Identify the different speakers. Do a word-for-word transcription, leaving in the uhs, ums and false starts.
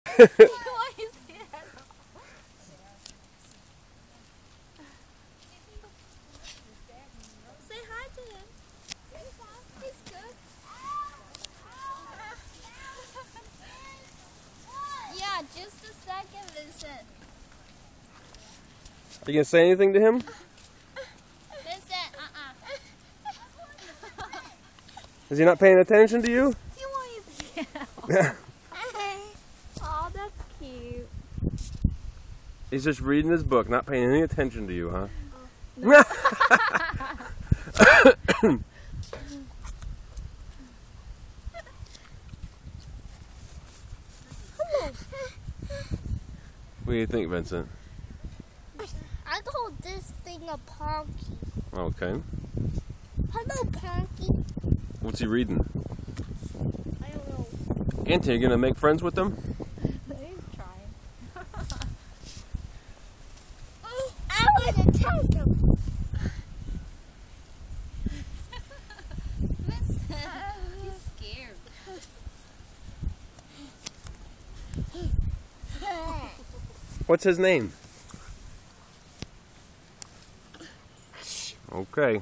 Speaker 1: hi to him. He's good. Yeah, just a second, Vincent.
Speaker 2: Are you gonna say anything to him?
Speaker 1: Vincent, uh-uh.
Speaker 2: Is he not paying attention to you?
Speaker 1: He won't even get Oh, that's cute.
Speaker 2: He's just reading his book, not paying any attention to you, huh?
Speaker 1: No.
Speaker 2: What do you think, Vincent?
Speaker 1: I call this thing a Ponky.
Speaker 2: Okay.
Speaker 1: Hello, Ponky.
Speaker 2: What's he reading?
Speaker 1: I don't know.
Speaker 2: Anthony, you gonna make friends with him?
Speaker 1: He's trying. I want to touch him. Listen, he's scared.
Speaker 2: What's his name? Okay.